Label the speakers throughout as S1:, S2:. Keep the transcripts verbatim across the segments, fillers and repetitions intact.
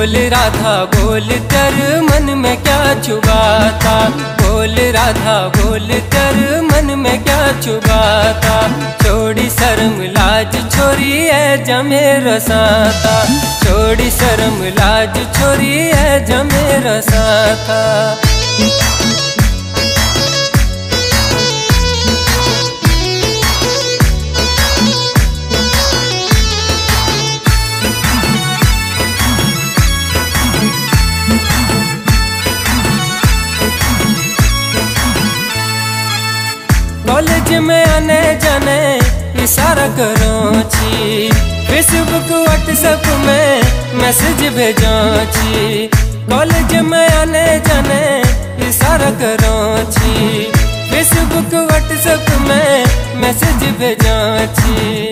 S1: बोल राधा बोल तेरे मन में क्या छुपाता, बोल राधा बोल तेरे मन में क्या छुपाता। छोड़ी शर्म लाज छोरी है जमे रसाता, छोड़ी शर्म लाज छोरी है जमे रसाता। कॉलेज में आने जाने इशारा करो छी, फेसबुक व्हाट्सएप में मैसेज भेजो छी। कॉलेज में आने जाने इशारा करो छी, फेसबुक व्हाट्सएप में मैसेज भेजो छी।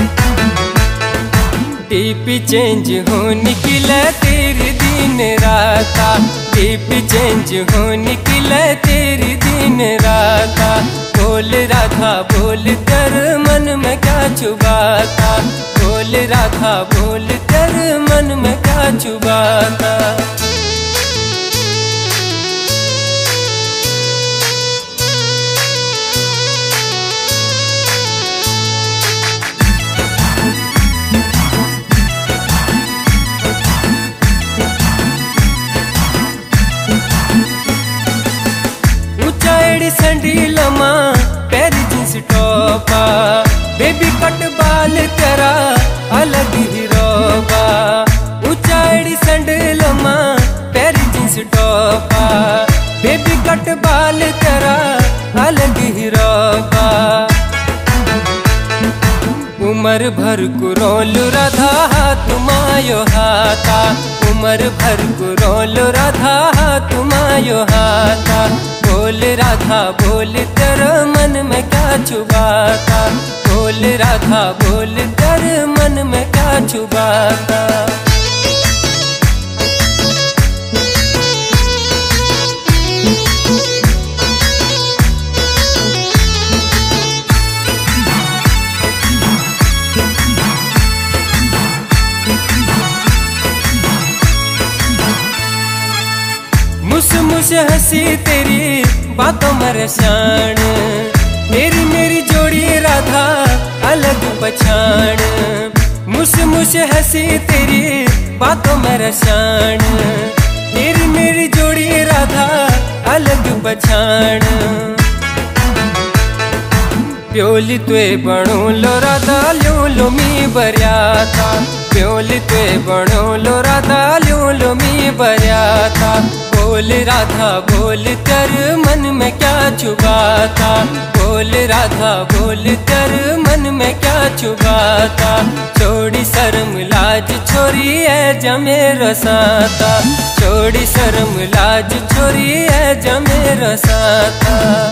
S1: टीपी चेंज हो निकले तेरी दिन राता, टीपी चेंज हो निकले तेरी दिन राता। बोल राधा बोल तेरे मन में क्या छुपाता, बोल राधा बोल तेरे मन में क्या छुपाता। ऊंचाई सैंडल मां पैरी जींस टॉपा, बेबी कट बाल तेरा अलग ही रोबा। ऊंचाई सैंडल मां पैरी जींस टॉपा, बेबी कट बाल तेरा अलग ही रोबा। उमर भर को रोल राधा हाथ मायो हाथा, उमर भर को रोल राधा हाथ मायो हाथा। बोल राधा बोल तेरे मन में क्या छुपाता, बोल राधा बोल तेरे मन में क्या छुपाता। मुस मुस हंसी तेरी बातों में रसाण, तेरी मेरी जोड़ी राधा अलग पहचान। मुस मुस हंसी तेरी बातों में रसाण, तेरी मेरी जोड़ी राधा अलग पहचान। प्योली तुए बणो लो राधा ल्यो लो मी बरियाता, प्योली तुए बणो लो राधा ल्यो लो मी बरियाता। बोल राधा बोल तेरे मन में क्या छुपाता, बोल राधा बोल तेरे मन में क्या छुपाता। छोड़ी शर्म लाज छोरी है जमे रसाता, छोड़ी शर्म लाज छोरी है जमे रसाता।